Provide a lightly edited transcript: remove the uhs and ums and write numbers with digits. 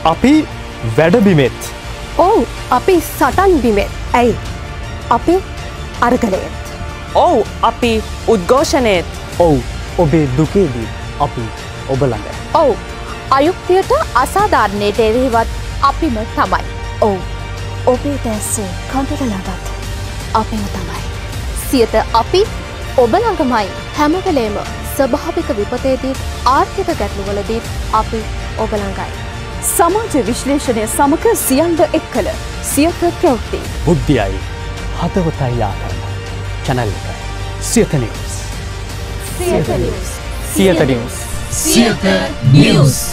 අපි වැඩබිමෙත්. ඔව් අපි සටන් බිමෙත්. ඇයි? අපි අර්ගලයෙත්. ඔව් අපි උද්ඝෝෂණයෙත්. ඔව් ඔබේ දුකේදී අපි ඔබ ළඟ. ඔව් අයුක්තියට අසාධාරණයට එරෙහිවත් අපිම තමයි. ඔව් ඔබේ දැස්සේ කඳුල ළඟත් අපිම තමයි. සියත අපි ඔබ ළඟමයි. හැම වෙලේම ස්වභාවික විපතේදීත් ආර්ථික ගැටලුවලදීත් අපි ඔබ ළඟයි. සමාජ විශ්ලේෂණය සමග සියල්ල එක් කළ සියත ප්‍රවෘත්ති. බුද්ධියයි හදවතයි යා කරන channel එක. Siyatha news. Siyatha news. Siyatha news. Siyatha News.